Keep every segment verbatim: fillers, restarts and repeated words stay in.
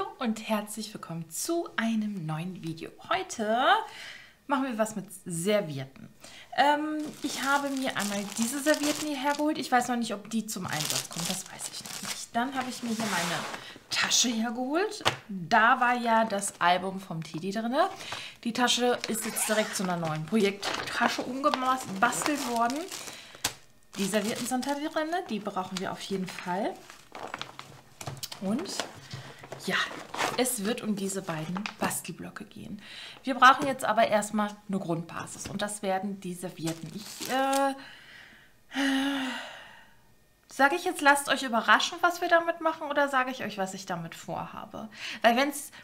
Hallo und herzlich willkommen zu einem neuen Video. Heute machen wir was mit Servietten. Ähm, ich habe mir einmal diese Servietten hierher geholt. Ich weiß noch nicht, ob die zum Einsatz kommen, das weiß ich noch nicht. Dann habe ich mir hier meine Tasche hergeholt. Da war ja das Album vom Teddy drin. Die Tasche ist jetzt direkt zu einer neuen Projekttasche umgebastelt worden. Die Servietten sind da drin, die brauchen wir auf jeden Fall. Und ja, es wird um diese beiden Bastelblöcke gehen. Wir brauchen jetzt aber erstmal eine Grundbasis und das werden die Servietten. Ich äh, äh, sage ich jetzt, lasst euch überraschen, was wir damit machen, oder sage ich euch, was ich damit vorhabe? Weil wenn es...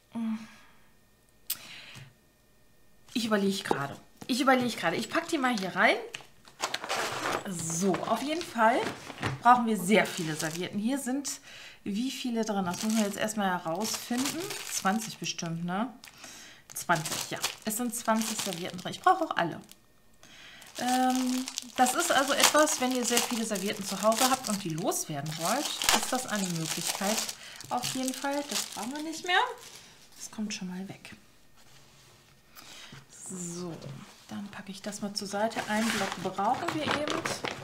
Ich überlege gerade. Ich überlege gerade. Ich packe die mal hier rein. So, auf jeden Fall brauchen wir sehr viele Servietten. Hier sind wie viele drin? Das müssen wir jetzt erstmal herausfinden. zwanzig bestimmt, ne? zwanzig, ja. Es sind zwanzig Servietten drin. Ich brauche auch alle. Ähm, das ist also etwas, wenn ihr sehr viele Servietten zu Hause habt und die loswerden wollt, ist das eine Möglichkeit. Auf jeden Fall. Das brauchen wir nicht mehr. Das kommt schon mal weg. So, dann packe ich das mal zur Seite. Einen Block brauchen wir eben,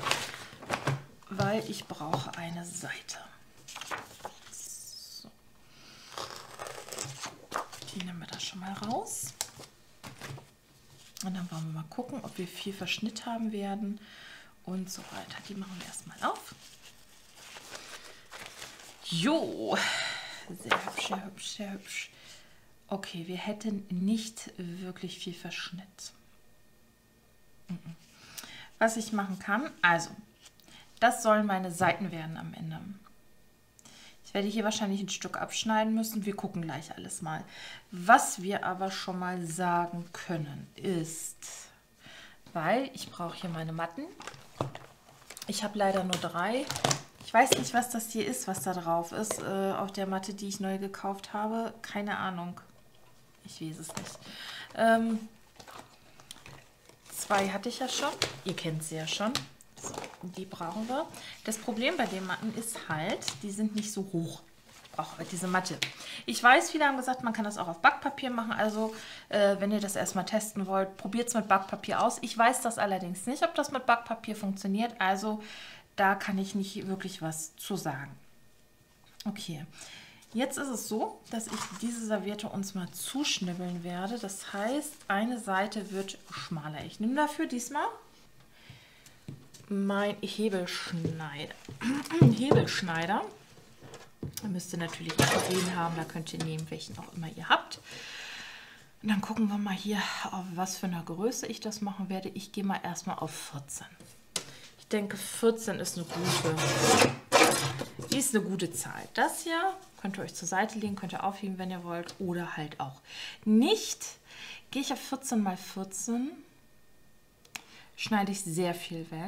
weil ich brauche eine Seite. So. Die nehmen wir da schon mal raus. Und dann wollen wir mal gucken, ob wir viel Verschnitt haben werden und so weiter. Die machen wir erstmal auf. Jo, sehr hübsch, sehr hübsch, sehr hübsch. Okay, wir hätten nicht wirklich viel Verschnitt. Was ich machen kann, also, das sollen meine Seiten werden am Ende. Ich werde hier wahrscheinlich ein Stück abschneiden müssen. Wir gucken gleich alles mal. Was wir aber schon mal sagen können ist, weil ich brauche hier meine Matten. Ich habe leider nur drei. Ich weiß nicht, was das hier ist, was da drauf ist, äh, auf der Matte, die ich neu gekauft habe. Keine Ahnung. Ich weiß es nicht. Ähm, zwei hatte ich ja schon. Ihr kennt sie ja schon. So, die brauchen wir. Das Problem bei den Matten ist halt, die sind nicht so hoch. Auch diese Matte. Ich weiß, viele haben gesagt, man kann das auch auf Backpapier machen. Also, äh, wenn ihr das erstmal testen wollt, probiert es mit Backpapier aus. Ich weiß das allerdings nicht, ob das mit Backpapier funktioniert. Also, da kann ich nicht wirklich was zu sagen. Okay. Jetzt ist es so, dass ich diese Serviette uns mal zuschnibbeln werde. Das heißt, eine Seite wird schmaler. Ich nehme dafür diesmal mein Hebelschneider. Hebelschneider. Da müsst ihr natürlich gesehen haben, da könnt ihr nehmen, welchen auch immer ihr habt. Und dann gucken wir mal hier, auf was für eine Größe ich das machen werde. Ich gehe mal erstmal auf vierzehn. Ich denke, vierzehn ist eine gute, die ist eine gute Zahl. Das hier könnt ihr euch zur Seite legen, könnt ihr aufheben, wenn ihr wollt, oder halt auch nicht. Gehe ich auf vierzehn mal vierzehn, schneide ich sehr viel weg.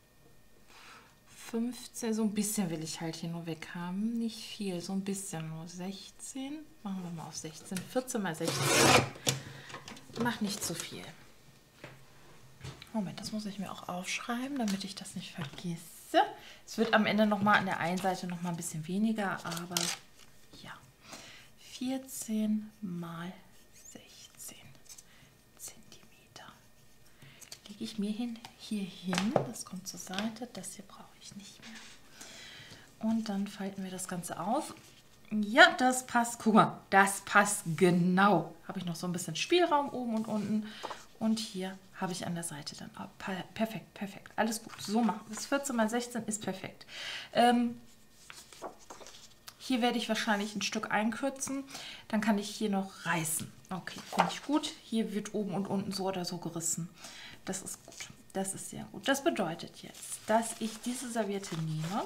fünfzehn, so ein bisschen will ich halt hier nur weg haben, nicht viel, so ein bisschen nur. sechzehn, machen wir mal auf sechzehn, vierzehn mal sechzehn, macht nicht zu viel. Moment, das muss ich mir auch aufschreiben, damit ich das nicht vergesse. Es wird am Ende noch mal an der einen Seite noch mal ein bisschen weniger, aber ja. vierzehn mal sechzehn Zentimeter. Lege ich mir hin, hier hin. Das kommt zur Seite. Das hier brauche ich nicht mehr. Und dann falten wir das Ganze auf. Ja, das passt. Guck mal, das passt genau. Habe ich noch so ein bisschen Spielraum oben und unten. Und hier habe ich an der Seite dann. Oh, perfekt, perfekt. Alles gut. So machen wir es. vierzehn mal sechzehn ist perfekt. Ähm, hier werde ich wahrscheinlich ein Stück einkürzen. Dann kann ich hier noch reißen. Okay, finde ich gut. Hier wird oben und unten so oder so gerissen. Das ist gut. Das ist sehr gut. Das bedeutet jetzt, dass ich diese Serviette nehme.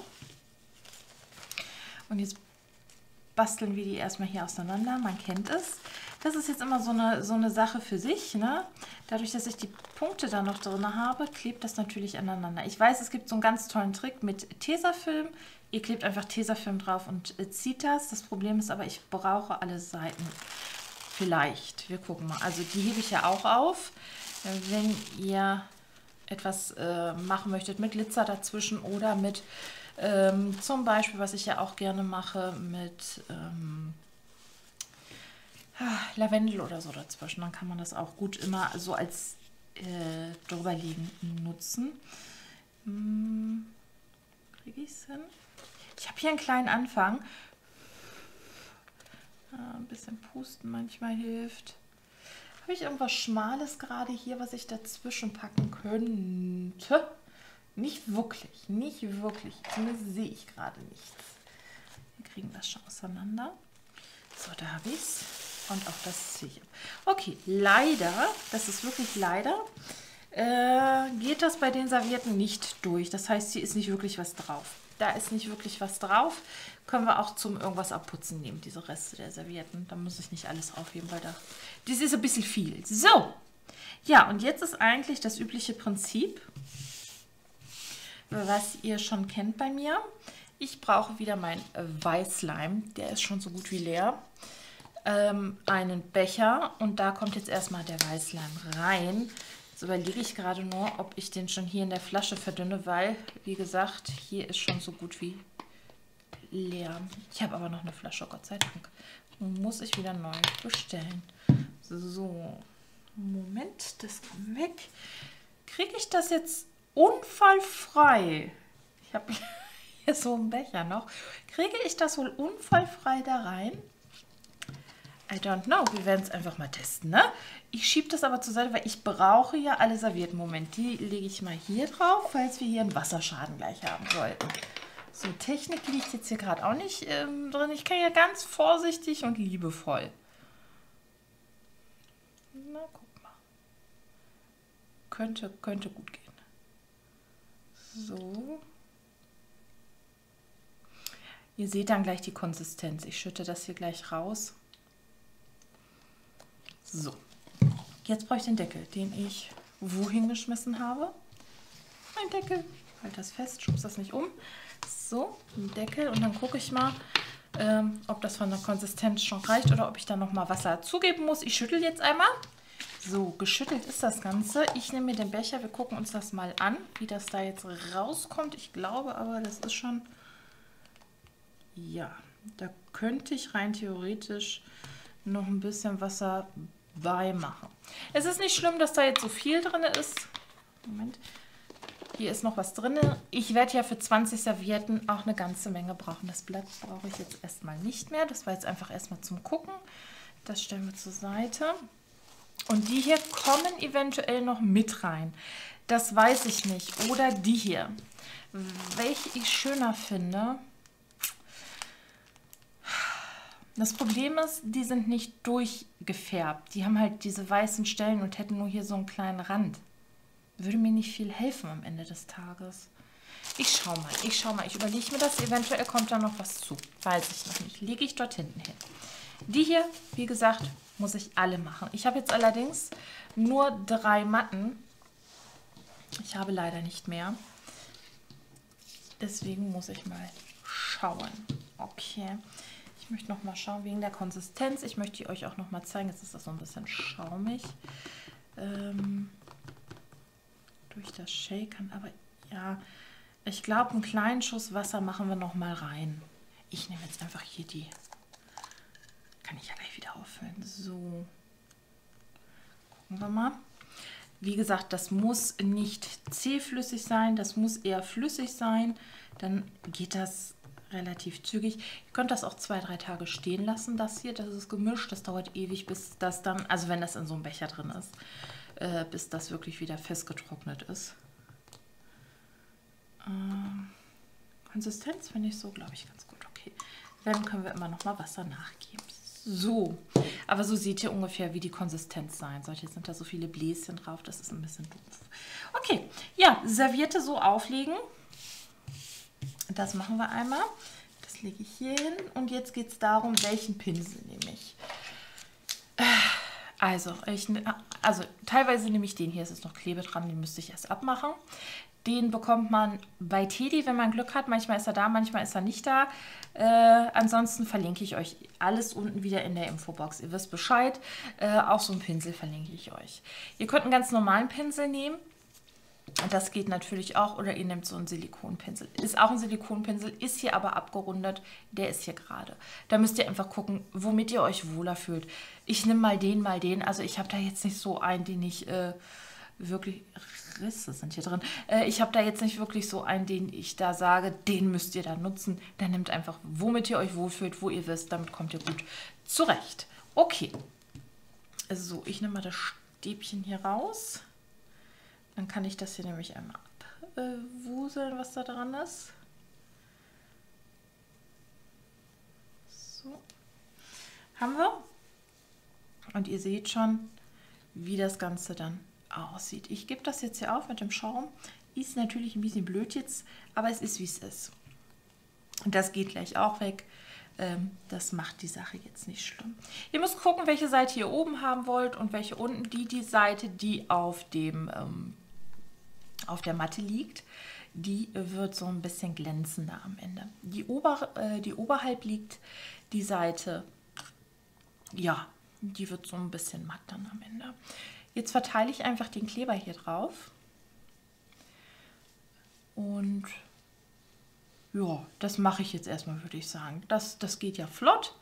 Und jetzt basteln wir die erstmal hier auseinander. Man kennt es. Das ist jetzt immer so eine, so eine Sache für sich, ne? Dadurch, dass ich die Punkte da noch drin habe, klebt das natürlich aneinander. Ich weiß, es gibt so einen ganz tollen Trick mit Tesafilm. Ihr klebt einfach Tesafilm drauf und äh, zieht das. Das Problem ist aber, ich brauche alle Seiten. Vielleicht. Wir gucken mal. Also die hebe ich ja auch auf. Wenn ihr etwas äh, machen möchtet mit Glitzer dazwischen oder mit ähm, zum Beispiel, was ich ja auch gerne mache, mit... Ähm, Lavendel oder so dazwischen. Dann kann man das auch gut immer so als äh, drüberlegen nutzen. Hm, kriege ich es hin? Ich habe hier einen kleinen Anfang. Ah, ein bisschen pusten manchmal hilft. Habe ich irgendwas Schmales gerade hier, was ich dazwischen packen könnte? Nicht wirklich, nicht wirklich. Zumindest sehe ich gerade nichts. Wir kriegen das schon auseinander. So, da habe ich es. Und auch das ziehe ich ab. Okay, leider, das ist wirklich leider, äh, geht das bei den Servietten nicht durch. Das heißt, hier ist nicht wirklich was drauf. Da ist nicht wirklich was drauf. Können wir auch zum irgendwas abputzen nehmen, diese Reste der Servietten. Da muss ich nicht alles aufheben, weil da, das ist ein bisschen viel. So, ja, und jetzt ist eigentlich das übliche Prinzip, was ihr schon kennt bei mir. Ich brauche wieder meinen Weißleim, der ist schon so gut wie leer. Ähm, einen Becher und da kommt jetzt erstmal der Weißleim rein. Jetzt überlege ich gerade nur, ob ich den schon hier in der Flasche verdünne, weil, wie gesagt, hier ist schon so gut wie leer. Ich habe aber noch eine Flasche, Gott sei Dank. Muss ich wieder neu bestellen. So, Moment, das kommt weg. Kriege ich das jetzt unfallfrei? Ich habe hier so einen Becher noch. Kriege ich das wohl unfallfrei da rein? I don't know. Wir werden es einfach mal testen, ne? Ich schiebe das aber zur Seite, weil ich brauche ja alle Servietten. Moment, die lege ich mal hier drauf, falls wir hier einen Wasserschaden gleich haben sollten. So, Technik liegt jetzt hier gerade auch nicht ähm, drin. Ich kann ja ganz vorsichtig und liebevoll. Na, guck mal. Könnte, könnte gut gehen. So. Ihr seht dann gleich die Konsistenz. Ich schütte das hier gleich raus. So. Jetzt brauche ich den Deckel, den ich wohin geschmissen habe. Mein Deckel. Halt das fest, schubst das nicht um. So, den Deckel und dann gucke ich mal, ähm, ob das von der Konsistenz schon reicht oder ob ich da noch mal Wasser zugeben muss. Ich schüttel jetzt einmal. So, geschüttelt ist das Ganze. Ich nehme mir den Becher, wir gucken uns das mal an, wie das da jetzt rauskommt. Ich glaube aber, das ist schon... Ja, da könnte ich rein theoretisch noch ein bisschen Wasser beimachen. Es ist nicht schlimm, dass da jetzt so viel drin ist. Moment. Hier ist noch was drin. Ich werde ja für zwanzig Servietten auch eine ganze Menge brauchen. Das Blatt brauche ich jetzt erstmal nicht mehr. Das war jetzt einfach erstmal zum Gucken. Das stellen wir zur Seite. Und die hier kommen eventuell noch mit rein. Das weiß ich nicht. Oder die hier. Welche ich schöner finde. Das Problem ist, die sind nicht durchgefärbt. Die haben halt diese weißen Stellen und hätten nur hier so einen kleinen Rand. Würde mir nicht viel helfen am Ende des Tages. Ich schau mal, ich schau mal. Ich überlege mir das. Eventuell kommt da noch was zu. Weiß ich noch nicht. Lege ich dort hinten hin. Die hier, wie gesagt, muss ich alle machen. Ich habe jetzt allerdings nur drei Matten. Ich habe leider nicht mehr. Deswegen muss ich mal schauen. Okay. Ich möchte noch mal schauen wegen der Konsistenz. Ich möchte die euch auch noch mal zeigen. Jetzt ist das so ein bisschen schaumig. Ähm, durch das Shakern. Aber ja, ich glaube, einen kleinen Schuss Wasser machen wir noch mal rein. Ich nehme jetzt einfach hier die. Kann ich ja gleich wieder auffüllen. So. Gucken wir mal. Wie gesagt, das muss nicht zähflüssig sein. Das muss eher flüssig sein. Dann geht das relativ zügig. Ihr könnt das auch zwei, drei Tage stehen lassen, das hier, das ist gemischt. Das dauert ewig, bis das dann, also wenn das in so einem Becher drin ist, äh, bis das wirklich wieder festgetrocknet ist. Ähm, Konsistenz finde ich so, glaube ich, ganz gut. Okay, dann können wir immer noch mal Wasser nachgeben. So, aber so seht ihr ungefähr, wie die Konsistenz sein sollte. Jetzt sind da so viele Bläschen drauf, das ist ein bisschen doof. Okay, ja, Serviette so auflegen. Das machen wir einmal. Das lege ich hier hin. Und jetzt geht es darum, welchen Pinsel nehme ich. Also, ich, also, teilweise nehme ich den hier. Es ist noch Klebe dran, den müsste ich erst abmachen. Den bekommt man bei Teddy, wenn man Glück hat. Manchmal ist er da, manchmal ist er nicht da. Äh, ansonsten verlinke ich euch alles unten wieder in der Infobox. Ihr wisst Bescheid. Äh, auch so einen Pinsel verlinke ich euch. Ihr könnt einen ganz normalen Pinsel nehmen. Und das geht natürlich auch, oder ihr nehmt so einen Silikonpinsel. Ist auch ein Silikonpinsel, ist hier aber abgerundet, der ist hier gerade. Da müsst ihr einfach gucken, womit ihr euch wohler fühlt. Ich nehme mal den, mal den. Also ich habe da jetzt nicht so einen, den ich äh, wirklich... Risse sind hier drin. Äh, ich habe da jetzt nicht wirklich so einen, den ich da sage, den müsst ihr da nutzen. Dann nehmt einfach, womit ihr euch wohlfühlt, wo ihr wisst, damit kommt ihr gut zurecht. Okay. So, ich nehme mal das Stäbchen hier raus. Dann kann ich das hier nämlich einmal abwuseln, was da dran ist. So. Haben wir. Und ihr seht schon, wie das Ganze dann aussieht. Ich gebe das jetzt hier auf mit dem Schaum. Ist natürlich ein bisschen blöd jetzt, aber es ist, wie es ist. Und das geht gleich auch weg. Das macht die Sache jetzt nicht schlimm. Ihr müsst gucken, welche Seite ihr oben haben wollt und welche unten. Die, die Seite, die auf dem ähm, auf der Matte liegt, die wird so ein bisschen glänzender am Ende. Die, Ober, äh, die oberhalb liegt die Seite, ja, die wird so ein bisschen matt dann am Ende. Jetzt verteile ich einfach den Kleber hier drauf. Und ja, das mache ich jetzt erstmal, würde ich sagen. Das, das geht ja flott.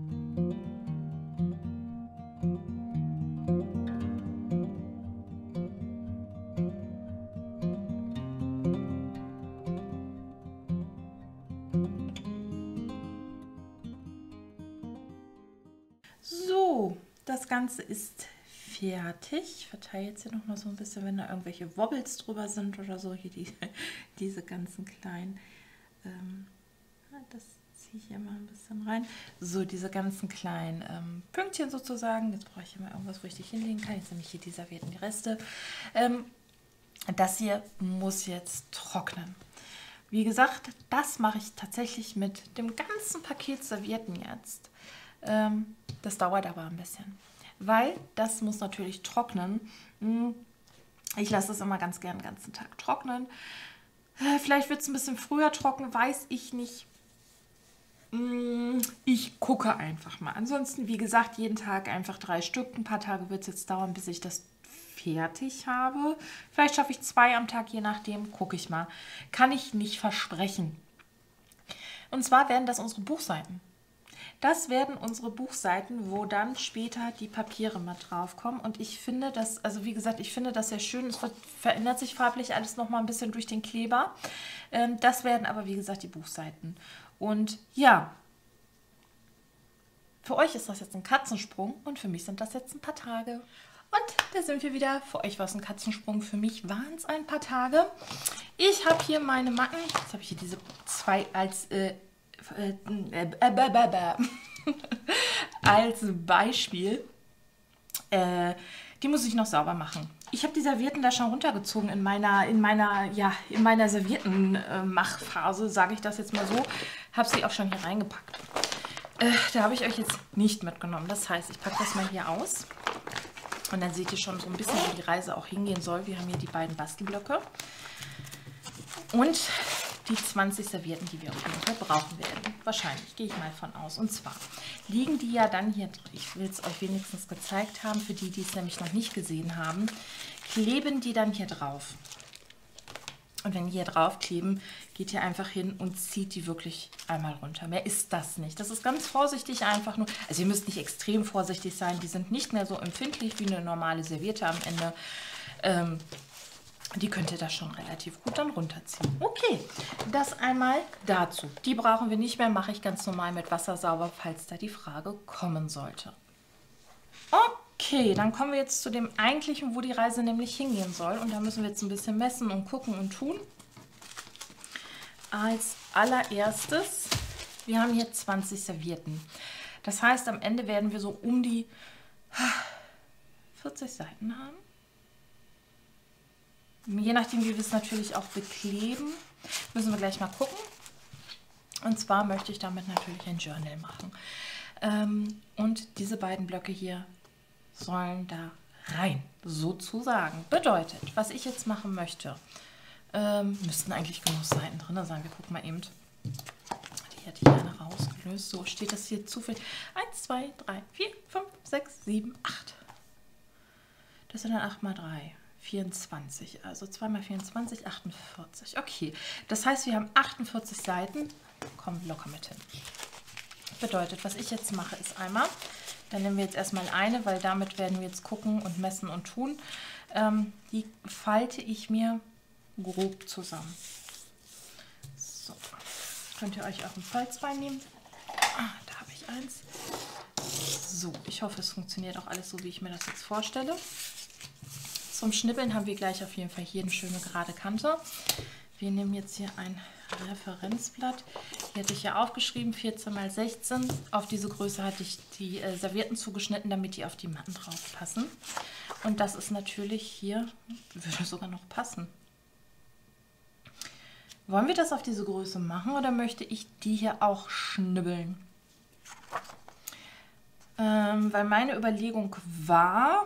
So, das Ganze ist fertig. Ich verteile jetzt hier nochmal so ein bisschen, wenn da irgendwelche Wobbles drüber sind oder so. Hier die, diese ganzen kleinen, ähm, das ziehe ich hier mal ein bisschen rein. So, diese ganzen kleinen ähm, Pünktchen sozusagen. Jetzt brauche ich hier mal irgendwas, wo ich die hinlegen kann. Jetzt nehme ich hier die Servietten, die Reste. Ähm, das hier muss jetzt trocknen. Wie gesagt, das mache ich tatsächlich mit dem ganzen Paket Servietten jetzt. Ähm, das dauert aber ein bisschen, weil das muss natürlich trocknen. Ich lasse es immer ganz gern den ganzen Tag trocknen. Vielleicht wird es ein bisschen früher trocken, weiß ich nicht. Ich gucke einfach mal. Ansonsten, wie gesagt, jeden Tag einfach drei Stück. Ein paar Tage wird es jetzt dauern, bis ich das fertig habe. Vielleicht schaffe ich zwei am Tag, je nachdem. Gucke ich mal. Kann ich nicht versprechen. Und zwar werden das unsere Buchseiten. Das werden unsere Buchseiten, wo dann später die Papiere mit draufkommen. Und ich finde das, also wie gesagt, ich finde das sehr schön. Es wird, verändert sich farblich alles nochmal ein bisschen durch den Kleber. Ähm, das werden aber, wie gesagt, die Buchseiten. Und ja, für euch ist das jetzt ein Katzensprung und für mich sind das jetzt ein paar Tage. Und da sind wir wieder. Für euch war es ein Katzensprung, für mich waren es ein paar Tage. Ich habe hier meine Matten. Jetzt habe ich hier diese zwei als... Äh, Äh, äh, äh, äh, als Beispiel, äh, die muss ich noch sauber machen. Ich habe die Servietten da schon runtergezogen in meiner, in meiner, ja, in meiner Serviettenmachphase, sage ich das jetzt mal so. Habe sie auch schon hier reingepackt. Äh, da habe ich euch jetzt nicht mitgenommen. Das heißt, ich packe das mal hier aus. Und dann seht ihr schon so ein bisschen, wo die Reise auch hingehen soll. Wir haben hier die beiden Bastelblöcke. Und die zwanzig Servietten, die wir auf jeden Fall brauchen werden. Wahrscheinlich, gehe ich mal von aus. Und zwar liegen die ja dann hier, ich will es euch wenigstens gezeigt haben, für die, die es nämlich noch nicht gesehen haben, kleben die dann hier drauf. Und wenn die hier drauf kleben, geht ihr einfach hin und zieht die wirklich einmal runter. Mehr ist das nicht. Das ist ganz vorsichtig einfach nur. Also ihr müsst nicht extrem vorsichtig sein. Die sind nicht mehr so empfindlich wie eine normale Serviette am Ende. Ähm, Die könnt ihr da schon relativ gut dann runterziehen. Okay, das einmal dazu. Die brauchen wir nicht mehr, mache ich ganz normal mit Wasser sauber, falls da die Frage kommen sollte. Okay, dann kommen wir jetzt zu dem eigentlichen, wo die Reise nämlich hingehen soll. Und da müssen wir jetzt ein bisschen messen und gucken und tun. Als allererstes, wir haben hier zwanzig Servietten. Das heißt, am Ende werden wir so um die vierzig Seiten haben. Je nachdem, wie wir es natürlich auch bekleben, müssen wir gleich mal gucken. Und zwar möchte ich damit natürlich ein Journal machen. Ähm, und diese beiden Blöcke hier sollen da rein, sozusagen. Bedeutet, was ich jetzt machen möchte, ähm, müssten eigentlich genug Seiten drin sein. Wir gucken mal eben. Die hätte ich eine rausgelöst. So steht das hier zufällig. eins, zwei, drei, vier, fünf, sechs, sieben, acht. Das sind dann acht mal drei. vierundzwanzig, also zwei mal vierundzwanzig, achtundvierzig. Okay, das heißt, wir haben achtundvierzig Seiten, kommen locker mit hin. Bedeutet, was ich jetzt mache, ist einmal, dann nehmen wir jetzt erstmal eine, weil damit werden wir jetzt gucken und messen und tun. Ähm, die falte ich mir grob zusammen. So, könnt ihr euch auch ein Falzbein nehmen. Ah, da habe ich eins. So, ich hoffe, es funktioniert auch alles so, wie ich mir das jetzt vorstelle. Zum Schnibbeln haben wir gleich auf jeden Fall hier eine schöne gerade Kante. Wir nehmen jetzt hier ein Referenzblatt. Hier hatte ich ja aufgeschrieben, vierzehn mal sechzehn. Auf diese Größe hatte ich die äh, Servietten zugeschnitten, damit die auf die Matten drauf passen. Und das ist natürlich hier, würde sogar noch passen. Wollen wir das auf diese Größe machen oder möchte ich die hier auch schnibbeln? Ähm, weil meine Überlegung war...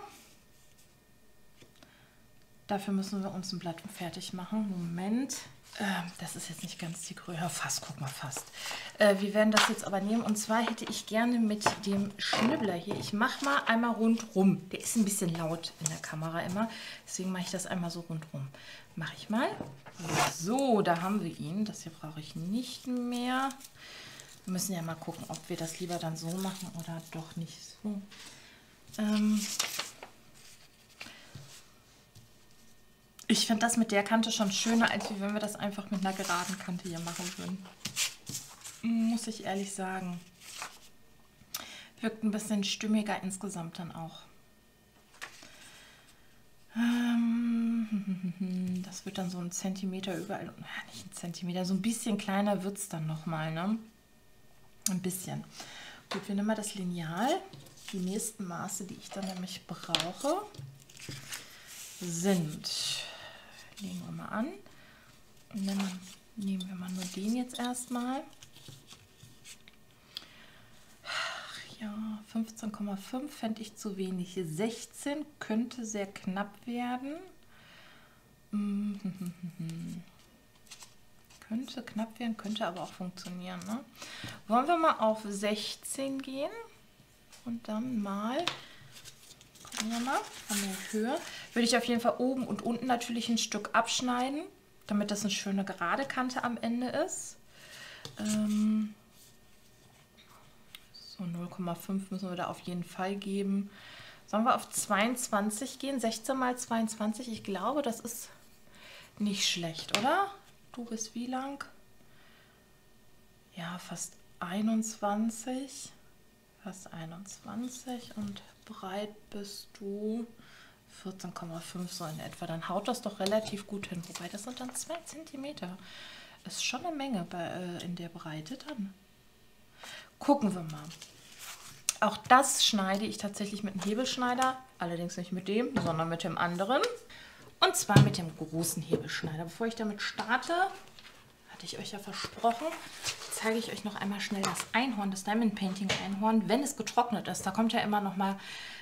Dafür müssen wir uns ein Blatt fertig machen. Moment. Ähm, das ist jetzt nicht ganz die Größe. Fast, guck mal, fast. Äh, wir werden das jetzt aber nehmen. Und zwar hätte ich gerne mit dem Schnibbler hier. Ich mache mal einmal rundrum. Der ist ein bisschen laut in der Kamera immer. Deswegen mache ich das einmal so rundrum. Mache ich mal. So, da haben wir ihn. Das hier brauche ich nicht mehr. Wir müssen ja mal gucken, ob wir das lieber dann so machen oder doch nicht so. Ähm... Ich finde das mit der Kante schon schöner, als wenn wir das einfach mit einer geraden Kante hier machen würden. Muss ich ehrlich sagen. Wirkt ein bisschen stimmiger insgesamt dann auch. Ähm, das wird dann so ein Zentimeter überall, nicht ein Zentimeter, so ein bisschen kleiner wird es dann nochmal, ne? Ein bisschen. Gut, wir nehmen mal das Lineal. Die nächsten Maße, die ich dann nämlich brauche, sind... Legen wir mal an. Und dann nehmen wir mal nur den jetzt erstmal. Ja, fünfzehn Komma fünf fände ich zu wenig. sechzehn könnte sehr knapp werden. Könnte knapp werden, könnte aber auch funktionieren. Ne? Wollen wir mal auf sechzehn gehen und dann mal... Gucken wir mal, von der Höhe. Würde ich auf jeden Fall oben und unten natürlich ein Stück abschneiden, damit das eine schöne gerade Kante am Ende ist. Ähm so null Komma fünf müssen wir da auf jeden Fall geben. Sollen wir auf zweiundzwanzig gehen? sechzehn mal zweiundzwanzig. Ich glaube, das ist nicht schlecht, oder? Du bist wie lang? Ja, fast einundzwanzig. Fast einundzwanzig und breit bist du vierzehn Komma fünf so in etwa. Dann haut das doch relativ gut hin. Wobei, das sind dann zwei Zentimeter. Ist schon eine Menge bei, äh, in der Breite dann. Gucken wir mal. Auch das schneide ich tatsächlich mit einem Hebelschneider. Allerdings nicht mit dem, sondern mit dem anderen. Und zwar mit dem großen Hebelschneider. Bevor ich damit starte, hatte ich euch ja versprochen, zeige ich euch noch einmal schnell das Einhorn, das Diamond Painting Einhorn, wenn es getrocknet ist. Da kommt ja immer noch mal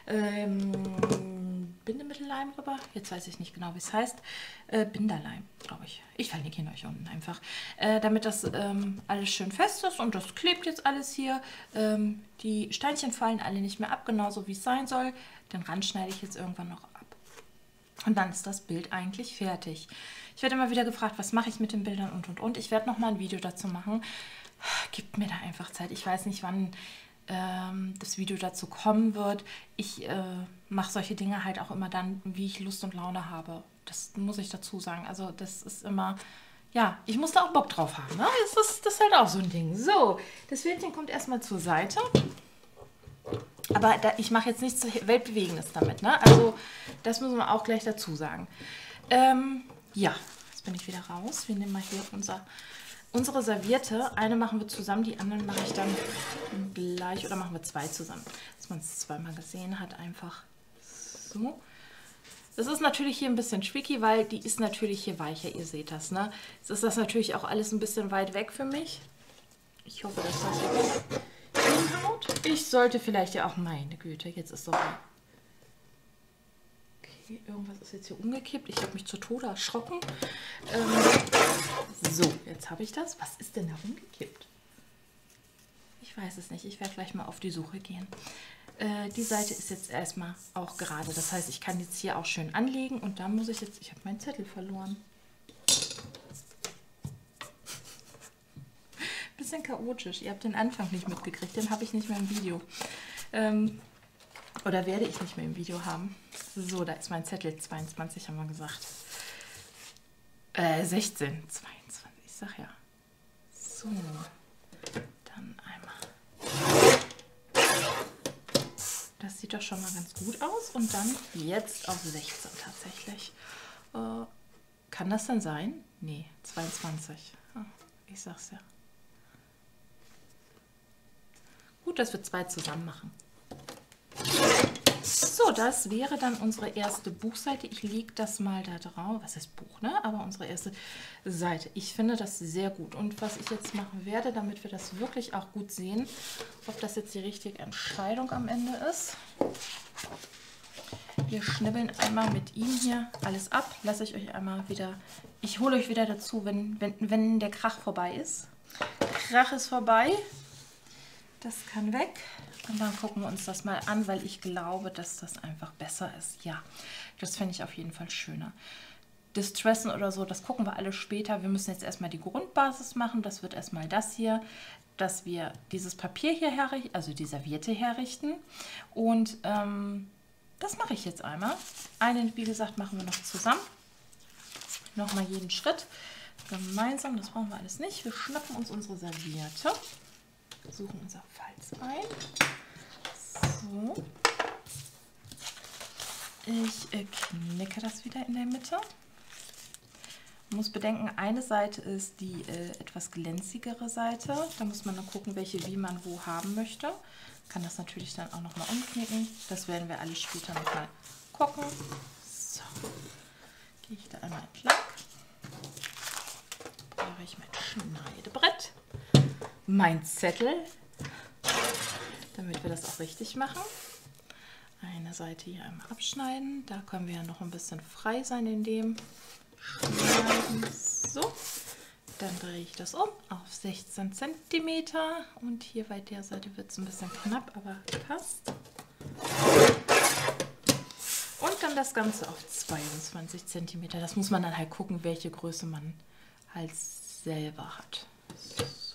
ähm, Bindemittelleim rüber. Jetzt weiß ich nicht genau, wie es heißt. Äh, Binderleim, glaube ich. Ich verlinke ihn euch unten einfach. Äh, damit das ähm, alles schön fest ist und das klebt jetzt alles hier. Ähm, die Steinchen fallen alle nicht mehr ab, genauso wie es sein soll. Den Rand schneide ich jetzt irgendwann noch ab. Und dann ist das Bild eigentlich fertig. Ich werde immer wieder gefragt, was mache ich mit den Bildern und und und. Ich werde noch mal ein Video dazu machen. Gebt mir da einfach Zeit. Ich weiß nicht, wann ähm, das Video dazu kommen wird. Ich äh, mache solche Dinge halt auch immer dann, wie ich Lust und Laune habe. Das muss ich dazu sagen. Also das ist immer, ja, ich muss da auch Bock drauf haben. Ne? Das, ist, das ist halt auch so ein Ding. So, das Bildchen kommt erstmal zur Seite. Aber da, ich mache jetzt nichts Weltbewegendes damit. Ne? Also das müssen wir auch gleich dazu sagen. Ähm, ja, jetzt bin ich wieder raus. Wir nehmen mal hier unser... Unsere Serviette, eine machen wir zusammen, die anderen mache ich dann gleich, oder machen wir zwei zusammen, dass man es zweimal gesehen hat, einfach so. Das ist natürlich hier ein bisschen tricky, weil die ist natürlich hier weicher, ihr seht das, ne? Jetzt ist das natürlich auch alles ein bisschen weit weg für mich. Ich hoffe, dass das jetzt hinhaut. Ich sollte vielleicht ja auch, meine Güte, jetzt ist so... Irgendwas ist jetzt hier umgekippt. Ich habe mich zu Tode erschrocken. Ähm, so, jetzt habe ich das. Was ist denn da umgekippt? Ich weiß es nicht. Ich werde gleich mal auf die Suche gehen. Äh, die Seite ist jetzt erstmal auch gerade. Das heißt, ich kann jetzt hier auch schön anlegen und dann muss ich jetzt... Ich habe meinen Zettel verloren. Bisschen chaotisch. Ihr habt den Anfang nicht mitgekriegt. Den habe ich nicht mehr im Video. Ähm, oder werde ich nicht mehr im Video haben. So, da ist mein Zettel. zweiundzwanzig haben wir gesagt. Äh, sechzehn. zweiundzwanzig. Ich sag ja. So. Dann einmal. Das sieht doch schon mal ganz gut aus. Und dann jetzt auf sechzehn tatsächlich. Äh, kann das denn sein? Nee, zweiundzwanzig. Oh, ich sag's ja. Gut, dass wir zwei zusammen machen. So, das wäre dann unsere erste Buchseite. Ich lege das mal da drauf. Was ist Buch, ne? Aber unsere erste Seite. Ich finde das sehr gut. Und was ich jetzt machen werde, damit wir das wirklich auch gut sehen, ob das jetzt die richtige Entscheidung am Ende ist. Wir schnibbeln einmal mit ihm hier alles ab. Lasse ich euch einmal wieder... Ich hole euch wieder dazu, wenn, wenn, wenn der Krach vorbei ist. Krach ist vorbei. Das kann weg. Und dann gucken wir uns das mal an, weil ich glaube, dass das einfach besser ist. Ja, das finde ich auf jeden Fall schöner. Distressen oder so, das gucken wir alle später. Wir müssen jetzt erstmal die Grundbasis machen. Das wird erstmal das hier, dass wir dieses Papier hier herrichten, also die Serviette herrichten. Und ähm, das mache ich jetzt einmal. Einen, wie gesagt, machen wir noch zusammen. Nochmal jeden Schritt gemeinsam. Das brauchen wir alles nicht. Wir schnappen uns unsere Serviette. Suchen unser Falz ein. So. Ich äh, knicke das wieder in der Mitte. Man muss bedenken, eine Seite ist die äh, etwas glänzigere Seite. Da muss man dann gucken, welche wie man wo haben möchte. Kann das natürlich dann auch nochmal umknicken. Das werden wir alles später nochmal gucken. So. Gehe ich da einmal entlang. Brauche ich mein Schneidebrett. Mein Zettel, damit wir das auch richtig machen. Eine Seite hier einmal abschneiden. Da können wir ja noch ein bisschen frei sein in dem Schneiden. So, dann drehe ich das um auf sechzehn Zentimeter. Und hier bei der Seite wird es ein bisschen knapp, aber passt. Und dann das Ganze auf zweiundzwanzig Zentimeter. Das muss man dann halt gucken, welche Größe man halt selber hat. So.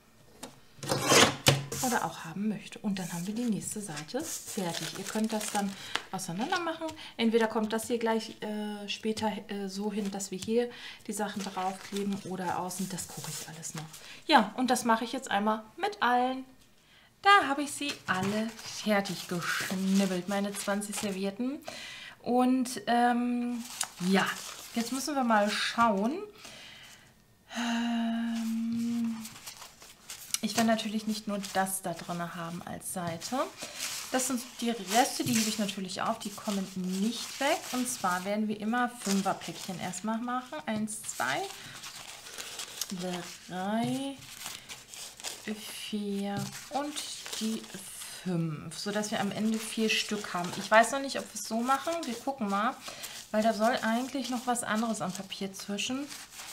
Oder auch haben möchte. Und dann haben wir die nächste Seite fertig. Ihr könnt das dann auseinander machen. Entweder kommt das hier gleich äh, später äh, so hin, dass wir hier die Sachen draufkleben oder außen. Das gucke ich alles noch. Ja, und das mache ich jetzt einmal mit allen. Da habe ich sie alle fertig geschnibbelt, meine zwanzig Servietten. Und ähm, ja, jetzt müssen wir mal schauen. Ähm, Ich werde natürlich nicht nur das da drin haben als Seite. Das sind die Reste, die hebe ich natürlich auf, die kommen nicht weg. Und zwar werden wir immer Fünferpäckchen erstmal machen. Eins, zwei, drei, vier und die fünf. Sodass wir am Ende vier Stück haben. Ich weiß noch nicht, ob wir es so machen. Wir gucken mal, weil da soll eigentlich noch was anderes am Papier zwischen.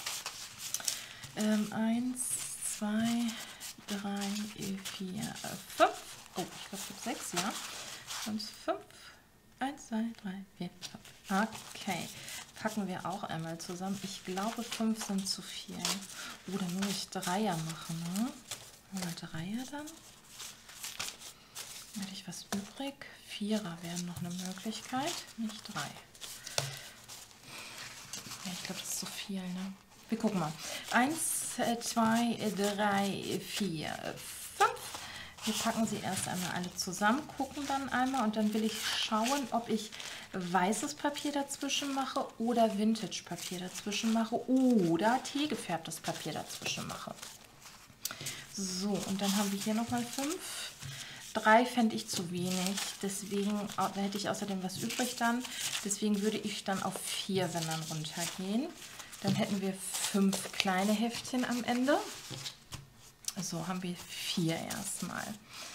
Ähm, eins, zwei, drei, vier, fünf. Oh, ich glaube, ich habe sechs, ja. fünf, fünf. eins, zwei, drei, vier, fünf. Okay. Packen wir auch einmal zusammen. Ich glaube, fünf sind zu viel. Oh, dann muss ich Dreier machen, ne? Oder Dreier dann? Hätte ich was übrig? Vierer wären noch eine Möglichkeit. Nicht drei. Ja, ich glaube, das ist zu viel, ne? Wir gucken mal. Eins, zwei, drei, vier, fünf. Wir packen sie erst einmal alle zusammen, gucken dann einmal und dann will ich schauen, ob ich weißes Papier dazwischen mache oder Vintage-Papier dazwischen mache oder teegefärbtes Papier dazwischen mache. So, und dann haben wir hier nochmal fünf. Drei fände ich zu wenig, deswegen da hätte ich außerdem was übrig dann. Deswegen würde ich dann auf vier, wenn dann runtergehen. Dann hätten wir fünf kleine Heftchen am Ende. So haben wir vier erstmal.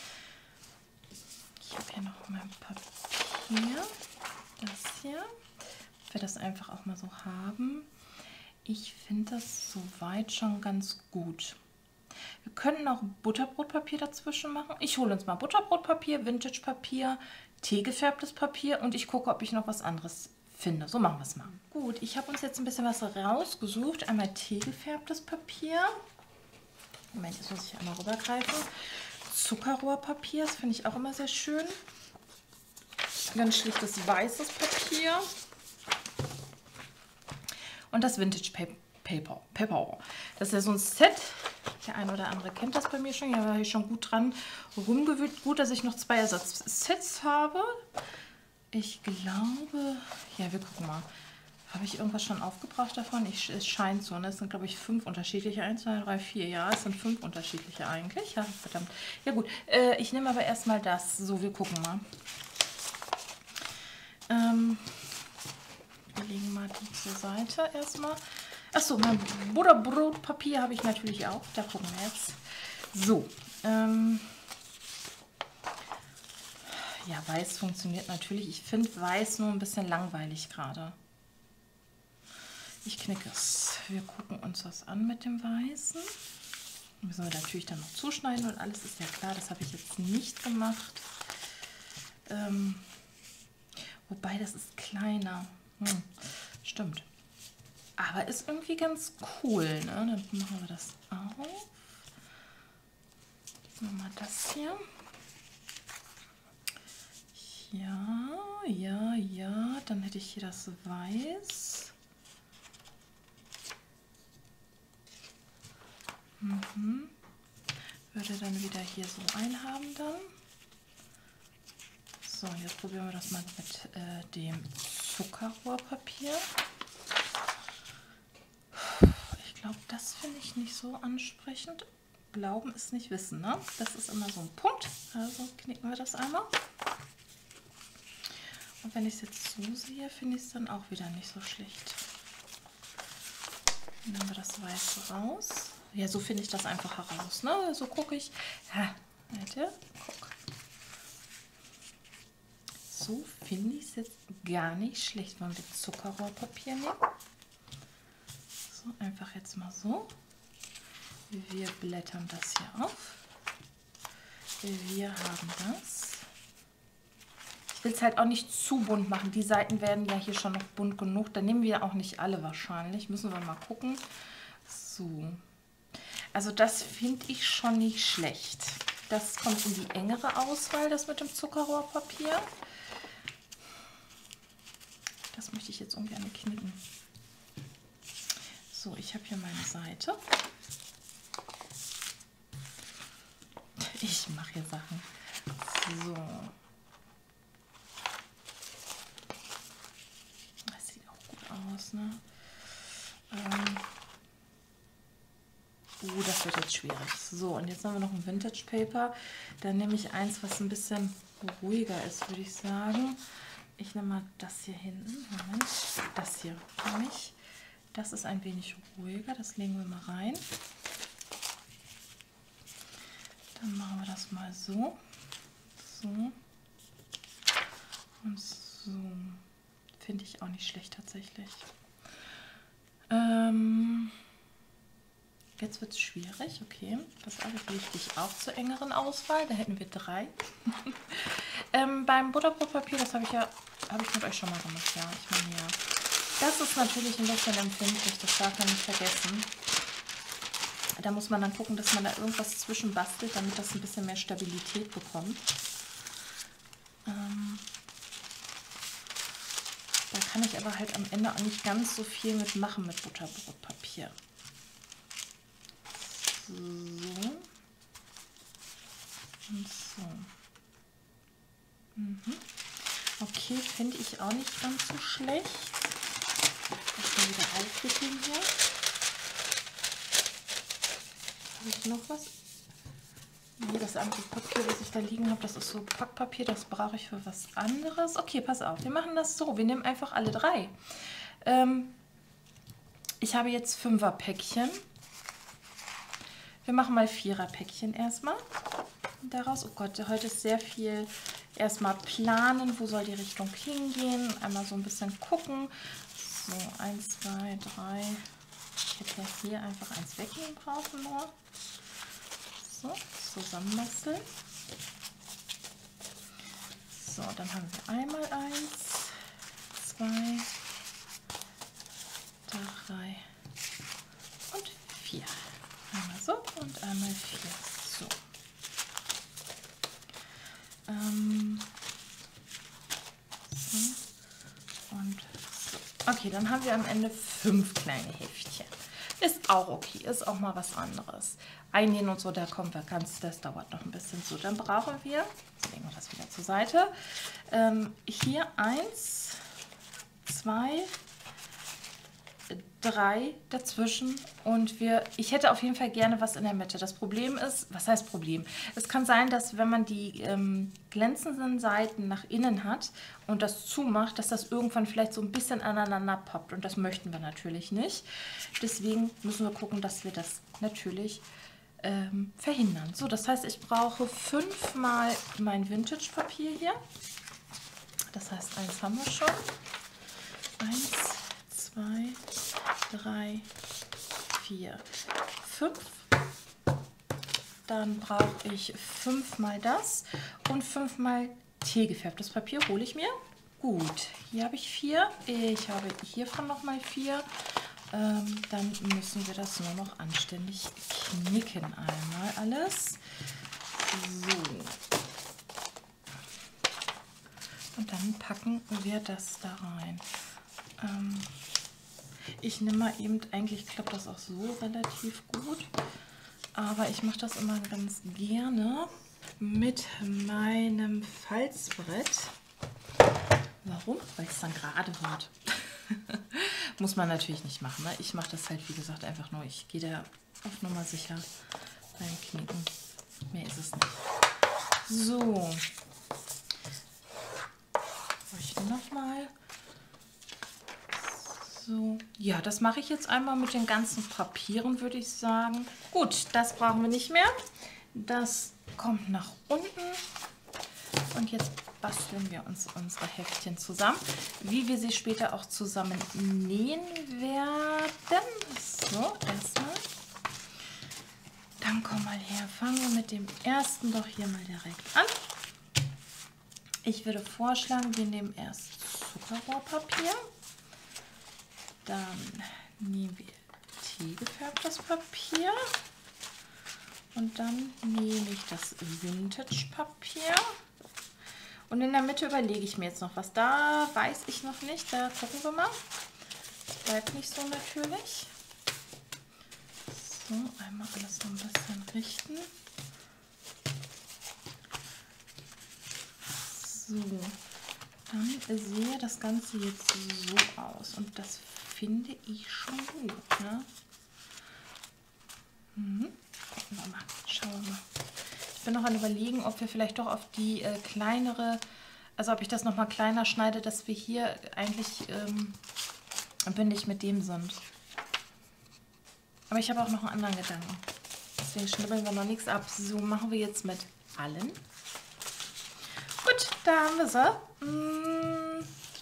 Ich habe hier noch mein Papier. Das hier. Ich werde das einfach auch mal so haben. Ich finde das soweit schon ganz gut. Wir könnten auch Butterbrotpapier dazwischen machen. Ich hole uns mal Butterbrotpapier, Vintage-Papier, teegefärbtes Papier und ich gucke, ob ich noch was anderes finde. So machen wir es mal. Gut, ich habe uns jetzt ein bisschen was rausgesucht. Einmal teegefärbtes Papier. Moment, jetzt muss ich einmal rübergreifen. Zuckerrohrpapier, das finde ich auch immer sehr schön. Ganz schlichtes weißes Papier. Und das Vintage Paper. Paper. Das ist ja so ein Set. Der eine oder andere kennt das bei mir schon. Ja, da war ich schon gut dran rumgewühlt. Gut, dass ich noch zwei Ersatzsets habe. Ich glaube, ja, wir gucken mal. Habe ich irgendwas schon aufgebraucht davon? Ich, es scheint so, ne? Es sind, glaube ich, fünf unterschiedliche. eins, zwei, drei, vier. Ja, es sind fünf unterschiedliche eigentlich. Ja, verdammt. Ja gut, äh, ich nehme aber erstmal das. So, wir gucken mal. Ähm, wir legen mal die zur Seite erstmal. Achso, mein Butterbrotpapier habe ich natürlich auch. Da gucken wir jetzt. So, ähm... ja, weiß funktioniert natürlich. Ich finde weiß nur ein bisschen langweilig gerade. Ich knicke es. Wir gucken uns das an mit dem Weißen. Müssen wir natürlich dann noch zuschneiden und alles ist ja klar. Das habe ich jetzt nicht gemacht. Ähm, wobei, das ist kleiner. Hm, stimmt. Aber ist irgendwie ganz cool, ne? Dann machen wir das auf. Machen wir das hier. Ja, ja, ja. Dann hätte ich hier das Weiß. Mhm. Würde dann wieder hier so einhaben dann. So, jetzt probieren wir das mal mit äh, dem Zuckerrohrpapier. Ich glaube, das finde ich nicht so ansprechend. Glauben ist nicht wissen, ne? Das ist immer so ein Punkt. Also knicken wir das einmal. Und wenn ich es jetzt so sehe, finde ich es dann auch wieder nicht so schlecht. Dann nehmen wir das Weiße raus. Ja, so finde ich das einfach heraus, ne? So gucke ich. Ja, warte, guck. So finde ich es jetzt gar nicht schlecht. Wollen wir Zuckerrohrpapier nehmen? So, einfach jetzt mal so. Wir blättern das hier auf. Wir haben das. Ich will es halt auch nicht zu bunt machen. Die Seiten werden ja hier schon noch bunt genug. Dann nehmen wir auch nicht alle wahrscheinlich. Müssen wir mal gucken. So. Also das finde ich schon nicht schlecht. Das kommt in die engere Auswahl, das mit dem Zuckerrohrpapier. Das möchte ich jetzt ungern knicken. So, ich habe hier meine Seite. Ich mache hier Sachen. So. Das sieht auch gut aus, ne? Ähm. Uh, das wird jetzt schwierig. So, und jetzt haben wir noch ein Vintage Paper. Dann nehme ich eins, was ein bisschen ruhiger ist, würde ich sagen. Ich nehme mal das hier hinten. Moment, das hier nehme ich. Das ist ein wenig ruhiger. Das legen wir mal rein. Dann machen wir das mal so. So. Und so. Finde ich auch nicht schlecht tatsächlich. Ähm... Jetzt wird es schwierig, okay. Das alles wichtig auch zur engeren Auswahl. Da hätten wir drei. ähm, beim Butterbrotpapier, das habe ich ja, habe ich mit euch schon mal gemacht, ja. Ich meine ja. Das ist natürlich ein bisschen empfindlich, das darf man nicht vergessen. Da muss man dann gucken, dass man da irgendwas zwischen bastelt, damit das ein bisschen mehr Stabilität bekommt. Ähm, da kann ich aber halt am Ende auch nicht ganz so viel mitmachen mit Butterbrotpapier. So. Und so. Mhm. Okay, finde ich auch nicht ganz so schlecht. Das mal wieder aufwickeln hier. Habe ich noch was? Nee, das andere Papier, was ich da liegen habe, das ist so Packpapier, das brauche ich für was anderes. Okay, pass auf, wir machen das so. Wir nehmen einfach alle drei. Ähm, ich habe jetzt Fünfer-Päckchen. Wir machen mal Vierer-Päckchen erstmal daraus. Oh Gott, heute ist sehr viel erstmal planen, wo soll die Richtung hingehen. Einmal so ein bisschen gucken. So, eins, zwei, drei. Ich hätte ja hier einfach eins wegnehmen brauchen nur. So, zusammenbasteln. So, dann haben wir einmal eins, zwei, drei und vier. Einmal so und einmal vier. So. Ähm, so und so. Okay, dann haben wir am Ende fünf kleine Heftchen. Ist auch okay, ist auch mal was anderes. Einnähen und so, da kommen wir ganz, das dauert noch ein bisschen. So, dann brauchen wir, jetzt legen wir das wieder zur Seite, ähm, hier eins, zwei, drei dazwischen und wir, ich hätte auf jeden Fall gerne was in der Mitte. Das Problem ist, was heißt Problem? Es kann sein, dass wenn man die ähm, glänzenden Seiten nach innen hat und das zumacht, dass das irgendwann vielleicht so ein bisschen aneinander poppt und das möchten wir natürlich nicht. Deswegen müssen wir gucken, dass wir das natürlich ähm, verhindern. So, das heißt, ich brauche fünfmal mein Vintage-Papier hier. Das heißt, eins haben wir schon. Eins, zwei, drei, vier, fünf. Dann brauche ich fünfmal das und fünfmal teegefärbtes Papier hole ich mir. Gut, hier habe ich vier. Ich habe hiervon nochmal vier. Ähm, dann müssen wir das nur noch anständig knicken einmal alles. So. Und dann packen wir das da rein. Ähm, ich nehme mal eben, eigentlich klappt das auch so relativ gut. Aber ich mache das immer ganz gerne mit meinem Falzbrett. Warum? Weil es dann gerade wird. Muss man natürlich nicht machen. Ne? Ich mache das halt, wie gesagt, einfach nur. Ich gehe da auf Nummer sicher beim Knicken. Mehr ist es nicht. So. Ich nochmal. So. Ja, das mache ich jetzt einmal mit den ganzen Papieren, würde ich sagen. Gut, das brauchen wir nicht mehr. Das kommt nach unten. Und jetzt basteln wir uns unsere Heftchen zusammen, wie wir sie später auch zusammen nähen werden. So, erstmal. Dann komm mal her, fangen wir mit dem ersten doch hier mal direkt an. Ich würde vorschlagen, wir nehmen erst Zuckerrohrpapier, dann nehmen wir teegefärbtes Papier und dann nehme ich das Vintage-Papier. Und in der Mitte überlege ich mir jetzt noch was. Da weiß ich noch nicht. Da gucken wir mal. Das bleibt nicht so natürlich. So, einmal alles so ein bisschen richten. So, dann sehe das Ganze jetzt so aus. Und das finde ich schon gut. Ne? Mhm. Gucken wir mal. Schauen wir mal. Ich bin noch an Überlegen, ob wir vielleicht doch auf die äh, kleinere, also ob ich das noch mal kleiner schneide, dass wir hier eigentlich ähm, bündig mit dem sind. Aber ich habe auch noch einen anderen Gedanken. Deswegen schnibbeln wir noch nichts ab. So machen wir jetzt mit allen. Gut, da haben wir sie. Mm.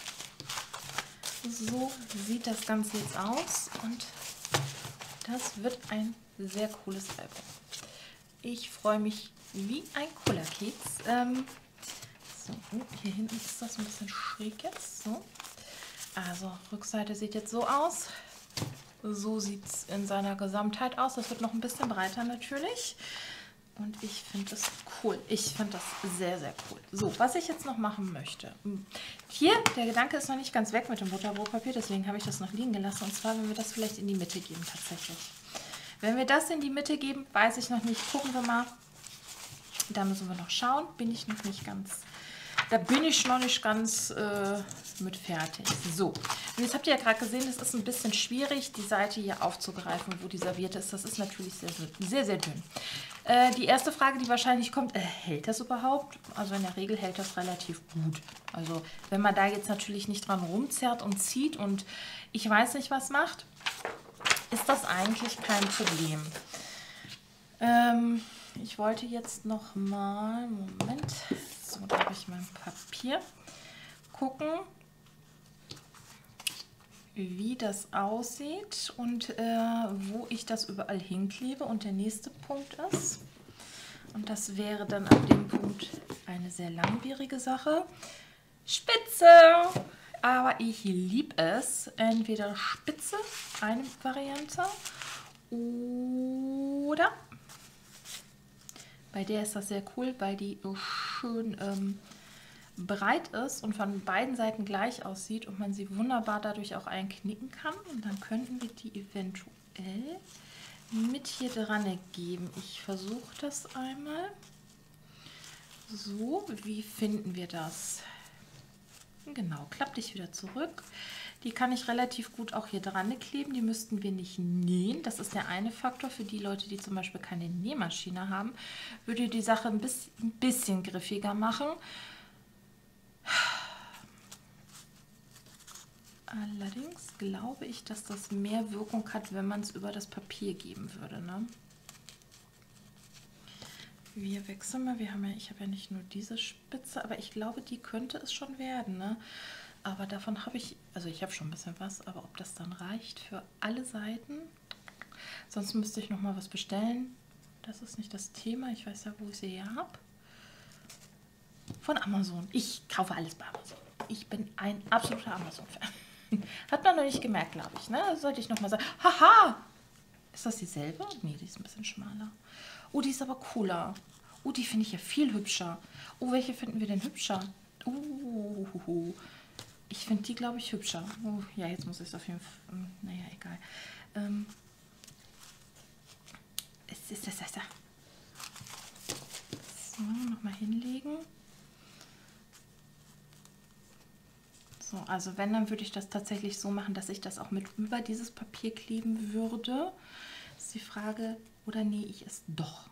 So sieht das Ganze jetzt aus. Und das wird ein sehr cooles Album. Ich freue mich wie ein Cola-Keks. Ähm, so, oh, hier hinten ist das ein bisschen schräg jetzt. So. Also, Rückseite sieht jetzt so aus. So sieht es in seiner Gesamtheit aus. Das wird noch ein bisschen breiter natürlich. Und ich finde das cool. Ich finde das sehr, sehr cool. So, was ich jetzt noch machen möchte. Hier, der Gedanke ist noch nicht ganz weg mit dem Butterbrotpapier. Deswegen habe ich das noch liegen gelassen. Und zwar, wenn wir das vielleicht in die Mitte geben tatsächlich. Wenn wir das in die Mitte geben, weiß ich noch nicht. Gucken wir mal. Da müssen wir noch schauen. Bin ich noch nicht ganz... Da bin ich noch nicht ganz äh, mit fertig. So, und jetzt habt ihr ja gerade gesehen, es ist ein bisschen schwierig, die Seite hier aufzugreifen, wo die Serviette ist. Das ist natürlich sehr, sehr, sehr dünn. Äh, die erste Frage, die wahrscheinlich kommt, äh, hält das überhaupt? Also in der Regel hält das relativ gut. Also wenn man da jetzt natürlich nicht dran rumzerrt und zieht und ich weiß nicht, was macht, ist das eigentlich kein Problem. Ähm, ich wollte jetzt noch mal, Moment, so, da habe ich mein Papier, gucken, wie das aussieht und äh, wo ich das überall hinklebe. Und der nächste Punkt ist, Und das wäre dann ab dem Punkt eine sehr langwierige Sache. Spitze! Aber ich liebe es. Entweder Spitze, eine Variante, oder bei der ist das sehr cool, weil die so schön ähm, breit ist und von beiden Seiten gleich aussieht und man sie wunderbar dadurch auch einknicken kann. Und dann könnten wir die eventuell mit hier dran geben. Ich versuche das einmal. So, wie finden wir das? Genau, klapp dich wieder zurück. Die kann ich relativ gut auch hier dran kleben. Die müssten wir nicht nähen. Das ist der eine Faktor. Für die Leute, die zum Beispiel keine Nähmaschine haben, würde die Sache ein bisschen, ein bisschen griffiger machen. Allerdings glaube ich, dass das mehr Wirkung hat, wenn man es über das Papier geben würde, ne? Wir wechseln mal. Wir haben ja, ich habe ja nicht nur diese Spitze, aber ich glaube, die könnte es schon werden, ne? Aber davon habe ich, also ich habe schon ein bisschen was, aber ob das dann reicht für alle Seiten? Sonst müsste ich noch mal was bestellen. Das ist nicht das Thema. Ich weiß ja, wo ich sie her habe. Von Amazon. Ich kaufe alles bei Amazon. Ich bin ein absoluter Amazon-Fan. Hat man noch nicht gemerkt, glaube ich, ne? Das sollte ich noch mal sagen. Haha! Ist das dieselbe? Nee, die ist ein bisschen schmaler. Oh, die ist aber cooler. Oh, die finde ich ja viel hübscher. Oh, welche finden wir denn hübscher? Uh, ich finde die, glaube ich, hübscher. Oh, ja, jetzt muss ich es auf jeden Fall... Naja, egal. Ähm, es ist das, das, das. So, nochmal hinlegen. So, also wenn, dann würde ich das tatsächlich so machen, dass ich das auch mit über dieses Papier kleben würde. Das ist die Frage, oder nähe ich es doch?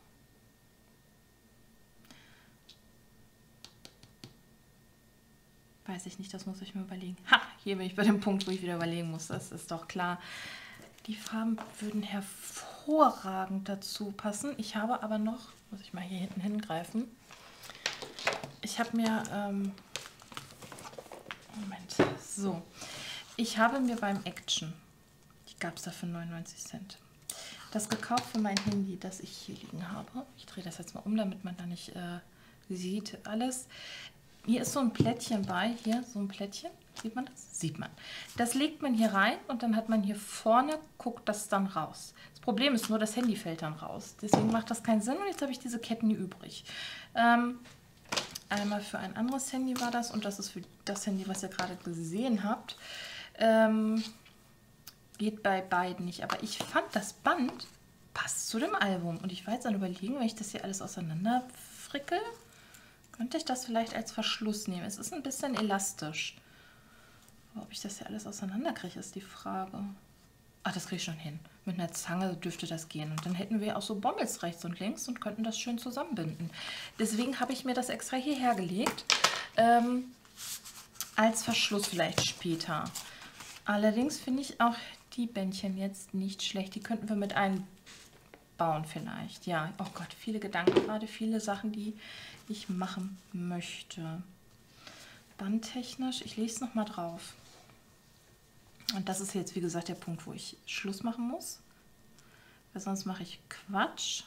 Weiß ich nicht, das muss ich mir überlegen. Ha, hier bin ich bei dem Punkt, wo ich wieder überlegen muss. Das ist doch klar. Die Farben würden hervorragend dazu passen. Ich habe aber noch, muss ich mal hier hinten hingreifen. Ich habe mir, ähm, Moment, so. Ich habe mir beim Action, die gab es da für neunundneunzig Cent, das gekauft für mein Handy, das ich hier liegen habe. Ich drehe das jetzt mal um, damit man da nicht äh, sieht alles. Hier ist so ein Plättchen bei, hier so ein Plättchen, sieht man das? Sieht man. Das legt man hier rein und dann hat man hier vorne, guckt das dann raus. Das Problem ist nur, das Handy fällt dann raus. Deswegen macht das keinen Sinn und jetzt habe ich diese Ketten hier übrig. Ähm, einmal für ein anderes Handy war das und das ist für das Handy, was ihr gerade gesehen habt. Ähm, geht bei beiden nicht, aber ich fand, das Band passt zu dem Album und ich war jetzt an überlegen, wenn ich das hier alles auseinander frickel, könnte ich das vielleicht als Verschluss nehmen. Es ist ein bisschen elastisch. Aber ob ich das hier alles auseinander kriege, ist die Frage. Ach, das kriege ich schon hin. Mit einer Zange dürfte das gehen. Und dann hätten wir auch so Bommels rechts und links und könnten das schön zusammenbinden. Deswegen habe ich mir das extra hierher gelegt. Ähm, als Verschluss vielleicht später. Allerdings finde ich auch die Bändchen jetzt nicht schlecht. Die könnten wir mit einbauen vielleicht. Ja, oh Gott, viele Gedanken gerade, viele Sachen, die ich machen möchte. Bandtechnisch, ich lese es nochmal drauf. Und das ist jetzt, wie gesagt, der Punkt, wo ich Schluss machen muss. Weil sonst mache ich Quatsch.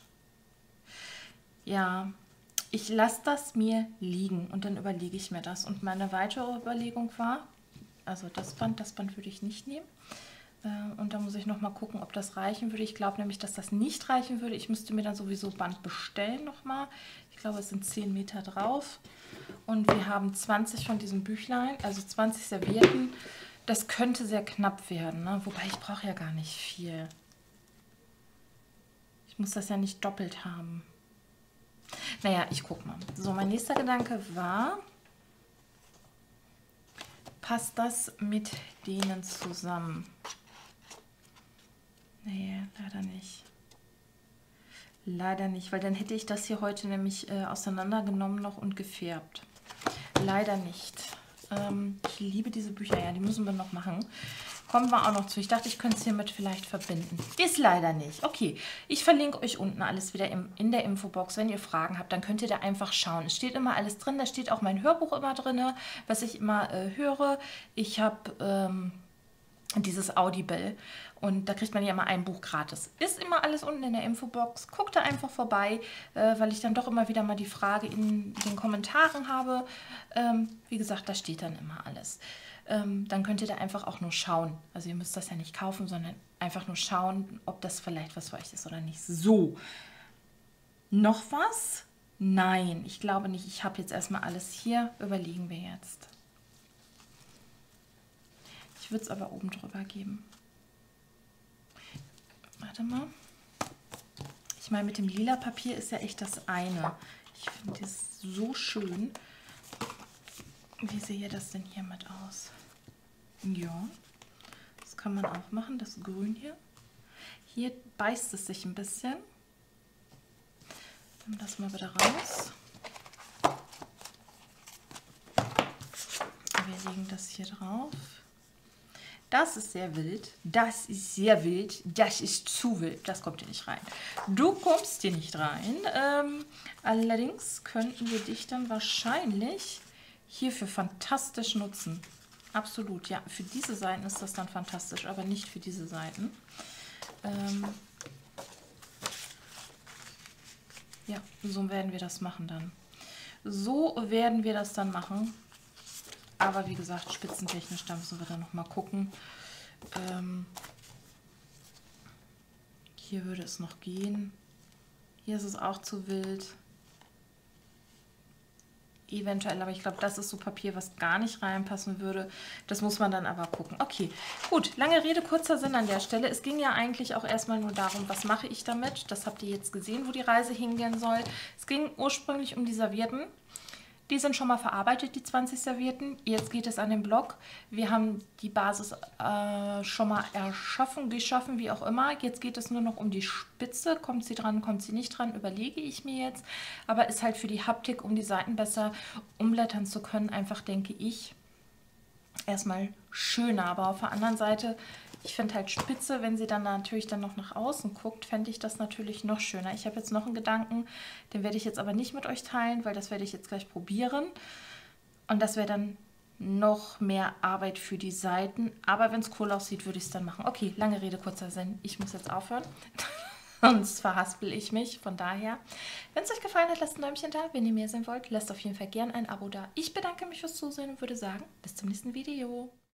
Ja, ich lasse das mir liegen und dann überlege ich mir das. Und meine weitere Überlegung war, also das Band, das Band würde ich nicht nehmen. Und da muss ich noch mal gucken, ob das reichen würde. Ich glaube nämlich, dass das nicht reichen würde. Ich müsste mir dann sowieso Band bestellen nochmal. Ich glaube, es sind zehn Meter drauf. Und wir haben zwanzig von diesen Büchlein, also zwanzig Servietten. Das könnte sehr knapp werden, ne? Wobei ich brauche ja gar nicht viel. Ich muss das ja nicht doppelt haben. Naja, ich gucke mal. So, mein nächster Gedanke war, passt das mit denen zusammen? Nee, leider nicht. Leider nicht, weil dann hätte ich das hier heute nämlich äh, auseinandergenommen noch und gefärbt. Leider nicht. Ähm, ich liebe diese Bücher, ja, die müssen wir noch machen. Kommen wir auch noch zu. Ich dachte, ich könnte es hiermit vielleicht verbinden. Ist leider nicht. Okay, ich verlinke euch unten alles wieder im, in der Infobox. Wenn ihr Fragen habt, dann könnt ihr da einfach schauen. Es steht immer alles drin. Da steht auch mein Hörbuch immer drin, was ich immer äh, höre. Ich habe... Ähm, dieses Audible. Und da kriegt man ja immer ein Buch gratis. Ist immer alles unten in der Infobox. Guckt da einfach vorbei, äh, weil ich dann doch immer wieder mal die Frage in den Kommentaren habe. Ähm, wie gesagt, da steht dann immer alles. Ähm, dann könnt ihr da einfach auch nur schauen. Also ihr müsst das ja nicht kaufen, sondern einfach nur schauen, ob das vielleicht was für euch ist oder nicht. So, noch was? Nein, ich glaube nicht. Ich habe jetzt erstmal alles hier. Überlegen wir jetzt. Ich würde es aber oben drüber geben. Warte mal. Ich meine, mit dem lila Papier ist ja echt das eine. Ich finde das so schön. Wie sehe das denn hier mit aus? Ja, das kann man auch machen, das Grün hier. Hier beißt es sich ein bisschen. Nehmen das mal wieder raus. Wir legen das hier drauf. Das ist sehr wild, das ist sehr wild, das ist zu wild, das kommt hier nicht rein. Du kommst hier nicht rein, ähm, allerdings könnten wir dich dann wahrscheinlich hierfür fantastisch nutzen. Absolut, ja, für diese Seiten ist das dann fantastisch, aber nicht für diese Seiten. Ähm, ja, so werden wir das machen dann. So werden wir das dann machen. Aber wie gesagt, spitzentechnisch, da müssen wir dann noch mal gucken. Ähm, hier würde es noch gehen. Hier ist es auch zu wild. Eventuell, aber ich glaube, das ist so Papier, was gar nicht reinpassen würde. Das muss man dann aber gucken. Okay, gut. Lange Rede, kurzer Sinn an der Stelle. Es ging ja eigentlich auch erstmal nur darum, was mache ich damit. Das habt ihr jetzt gesehen, wo die Reise hingehen soll. Es ging ursprünglich um die Servietten. Die sind schon mal verarbeitet, die zwanzig Servietten. Jetzt geht es an den Block. Wir haben die Basis äh, schon mal erschaffen, geschaffen, wie auch immer. Jetzt geht es nur noch um die Spitze. Kommt sie dran, kommt sie nicht dran, überlege ich mir jetzt. Aber ist halt für die Haptik, um die Seiten besser umblättern zu können, einfach, denke ich, erstmal schöner. Aber auf der anderen Seite, ich finde halt spitze, wenn sie dann natürlich dann noch nach außen guckt, fände ich das natürlich noch schöner. Ich habe jetzt noch einen Gedanken, den werde ich jetzt aber nicht mit euch teilen, weil das werde ich jetzt gleich probieren. Und das wäre dann noch mehr Arbeit für die Seiten. Aber wenn es cool aussieht, würde ich es dann machen. Okay, lange Rede, kurzer Sinn. Ich muss jetzt aufhören. Sonst verhaspel ich mich. Von daher, wenn es euch gefallen hat, lasst ein Däumchen da. Wenn ihr mehr sehen wollt, lasst auf jeden Fall gerne ein Abo da. Ich bedanke mich fürs Zusehen und würde sagen, bis zum nächsten Video.